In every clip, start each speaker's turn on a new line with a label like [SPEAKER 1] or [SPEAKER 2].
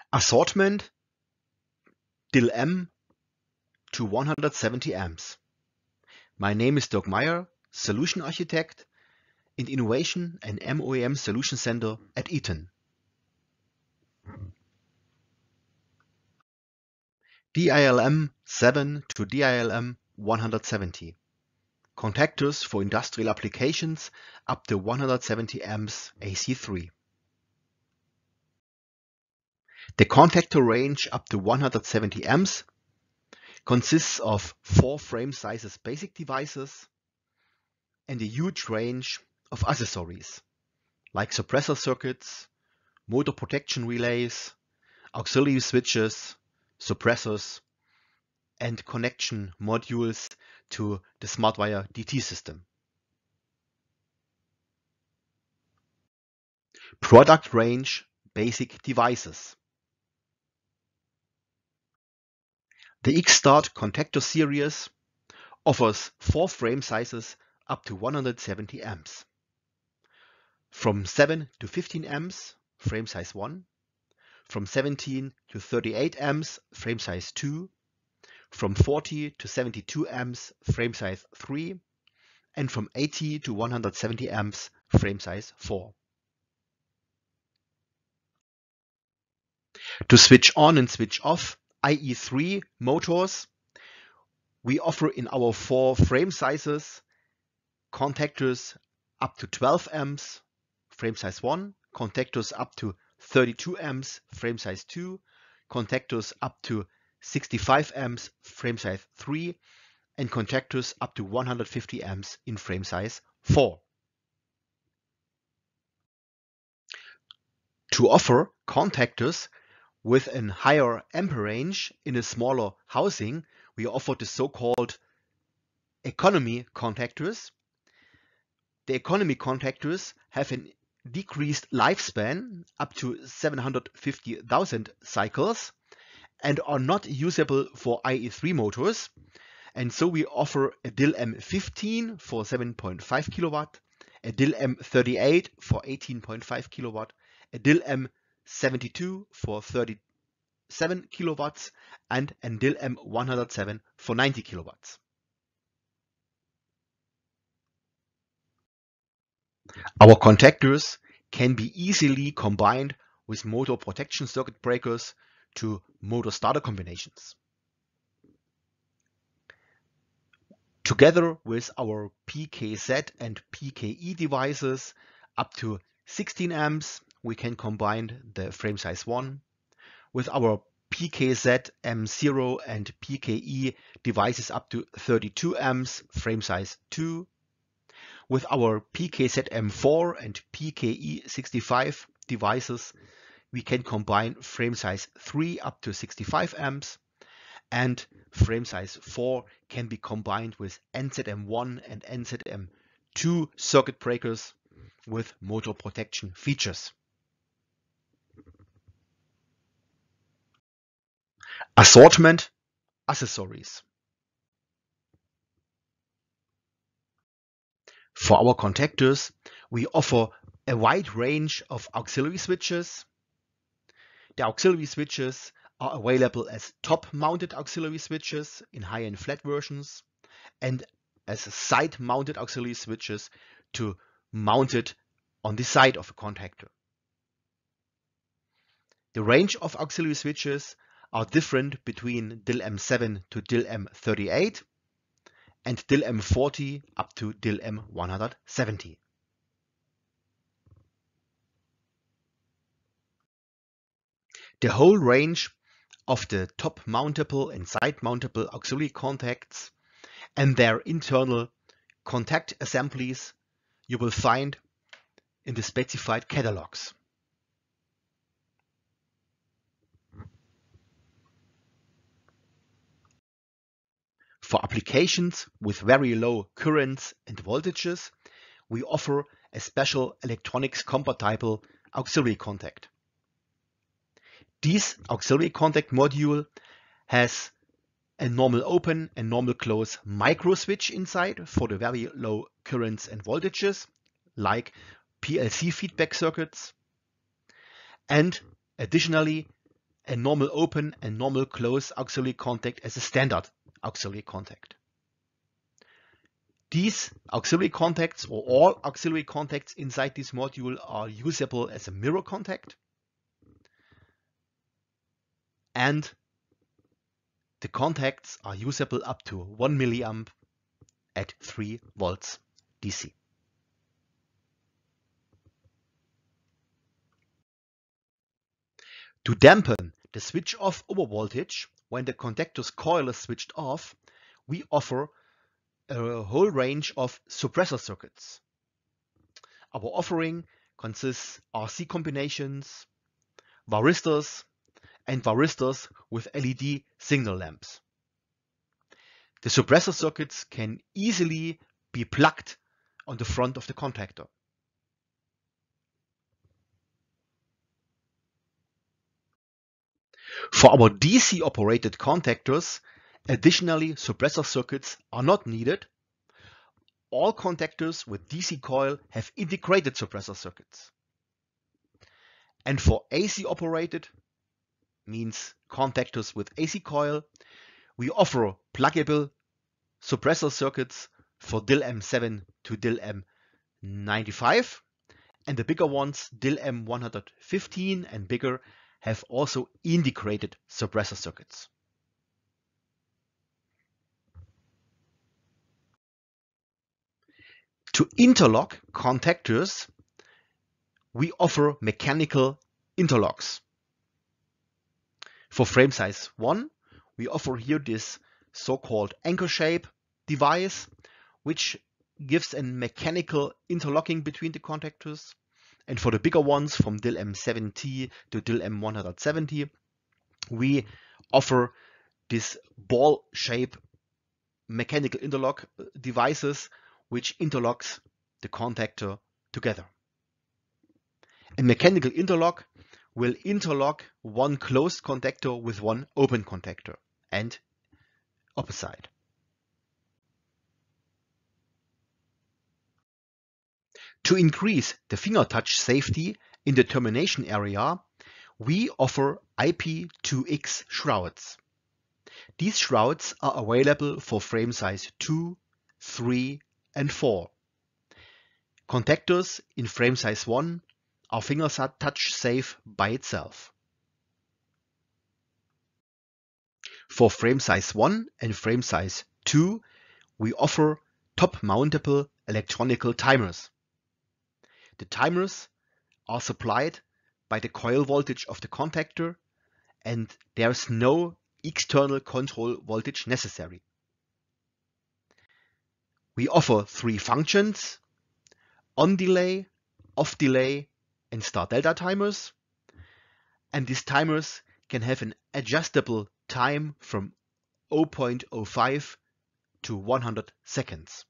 [SPEAKER 1] Assortment DIL-M to 170 amps. My name is Dirk Meyer, Solution Architect in Innovation and MOEM Solution Center at Eaton. DIL-M 7 to DIL-M 170. Contactors for industrial applications up to 170 amps AC3. The contactor range up to 170 amps consists of 4 frame sizes basic devices and a huge range of accessories like suppressor circuits, motor protection relays, auxiliary switches, suppressors, and connection modules to the SmartWire DT system. Product range basic devices. The X-Start contactor series offers 4 frame sizes up to 170 amps. From 7 to 15 amps, frame size 1. From 17 to 38 amps, frame size 2. From 40 to 72 amps, frame size 3. And from 80 to 170 amps, frame size 4. To switch on and switch off IE3 motors, we offer in our 4 frame sizes contactors up to 12 amps, frame size 1, contactors up to 32 amps, frame size 2, contactors up to 65 amps, frame size 3, and contactors up to 150 amps in frame size 4. To offer contactors with a higher ampere range in a smaller housing, we offer the so-called economy contactors. The economy contactors have a decreased lifespan up to 750,000 cycles and are not usable for IE3 motors. And so we offer a DIL-M 15 for 7.5 kilowatt, a DIL-M 38 for 18.5 kilowatt, a DIL-M 72 for 37 kilowatts, and a DIL-M 107 for 90 kilowatts. Our contactors can be easily combined with motor protection circuit breakers to motor starter combinations. Together with our PKZ and PKE devices up to 16 amps, we can combine the frame size 1. With our PKZ M0 and PKE devices up to 32 amps, frame size 2. With our PKZ M4 and PKE 65 devices, we can combine frame size 3 up to 65 amps, and frame size 4 can be combined with NZM1 and NZM2 circuit breakers with motor protection features. Assortment accessories. For our contactors, we offer a wide range of auxiliary switches. The auxiliary switches are available as top-mounted auxiliary switches in high-end flat versions and as side-mounted auxiliary switches to mount it on the side of a contactor. The range of auxiliary switches are different between DIL-M 7 to DIL-M 38 and DIL-M 40 up to DIL-M 170. The whole range of the top-mountable and side-mountable auxiliary contacts and their internal contact assemblies you will find in the specified catalogs. For applications with very low currents and voltages, we offer a special electronics compatible auxiliary contact. This auxiliary contact module has a normal open and normal close micro switch inside for the very low currents and voltages, like PLC feedback circuits, and additionally a normal open and normal close auxiliary contact as a standard auxiliary contact. These auxiliary contacts, or all auxiliary contacts inside this module, are usable as a mirror contact, and the contacts are usable up to 1 milliamp at 3 volts DC. To dampen the switch-off overvoltage when the contactor's coil is switched off, we offer a whole range of suppressor circuits. Our offering consists RC combinations, varistors, and varistors with LED signal lamps. The suppressor circuits can easily be plugged on the front of the contactor. For our DC operated contactors, additionally suppressor circuits are not needed. All contactors with DC coil have integrated suppressor circuits. And for AC operated, means contactors with AC coil, we offer pluggable suppressor circuits for DIL M7 to DIL M95, and the bigger ones, DIL M115 and bigger, have also integrated suppressor circuits. To interlock contactors, we offer mechanical interlocks. For frame size 1, we offer here this so-called anchor shape device, which gives a mechanical interlocking between the contactors. And for the bigger ones, from DIL M70 to DIL M170, we offer this ball shape mechanical interlock devices, which interlocks the contactor together. A mechanical interlock will interlock one closed contactor with one open contactor and opposite. To increase the finger touch safety in the termination area, we offer IP2X shrouds. These shrouds are available for frame size 2, 3, and 4. Contactors in frame size 1 are finger touch safe by itself. For frame size 1 and frame size 2, we offer top-mountable electronical timers. The timers are supplied by the coil voltage of the contactor, and there's no external control voltage necessary. We offer 3 functions: on delay, off delay, and start delta timers, and these timers can have an adjustable time from 0.05 to 100 seconds.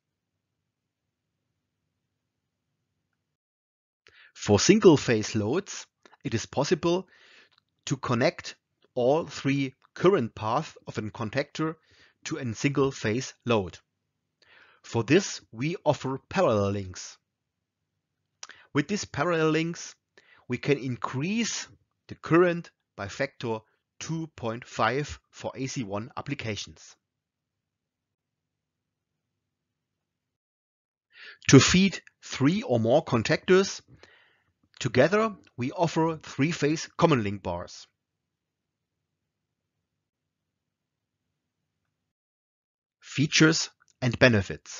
[SPEAKER 1] For single-phase loads, it is possible to connect all 3 current paths of a contactor to a single-phase load. For this, we offer parallel links. With these parallel links, we can increase the current by factor 2.5 for AC1 applications. To feed 3 or more contactors together, we offer 3-phase common link bars. Features and benefits.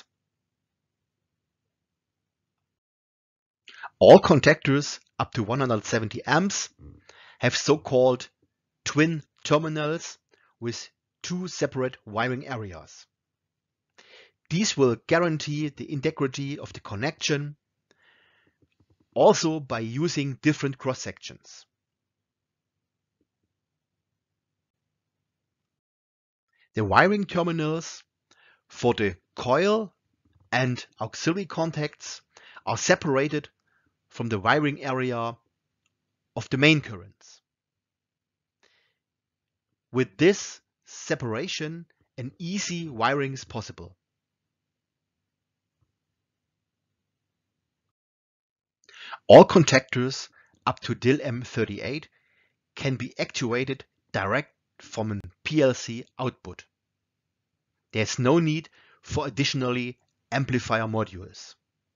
[SPEAKER 1] All contactors up to 170 amps have so-called twin terminals with 2 separate wiring areas. These will guarantee the integrity of the connection, also by using different cross-sections. The wiring terminals for the coil and auxiliary contacts are separated from the wiring area of the main currents. With this separation, an easy wiring is possible. All contactors up to DIL M38 can be actuated direct from a PLC output. There's no need for additionally amplifier modules.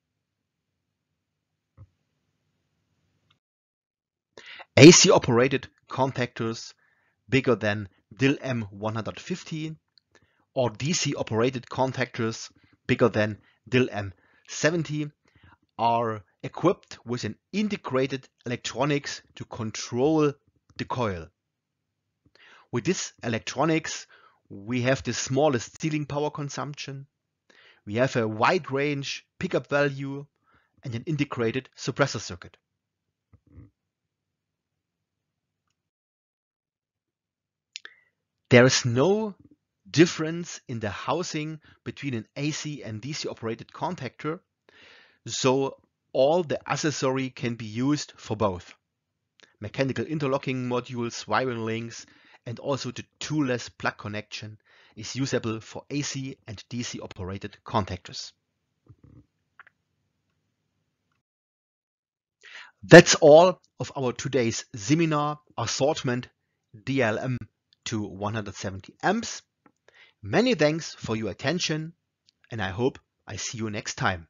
[SPEAKER 1] AC operated contactors bigger than DIL-M150 or DC operated contactors bigger than DIL-M70 are equipped with an integrated electronics to control the coil. With this electronics, we have the smallest ceiling power consumption, we have a wide range pickup value, and an integrated suppressor circuit. There is no difference in the housing between an AC and DC operated contactor, so all the accessory can be used for both. Mechanical interlocking modules, wiring links, and also the toolless plug connection is usable for AC and DC operated contactors. That's all of our today's seminar assortment DLM to 170 amps. Many thanks for your attention, and I hope I see you next time.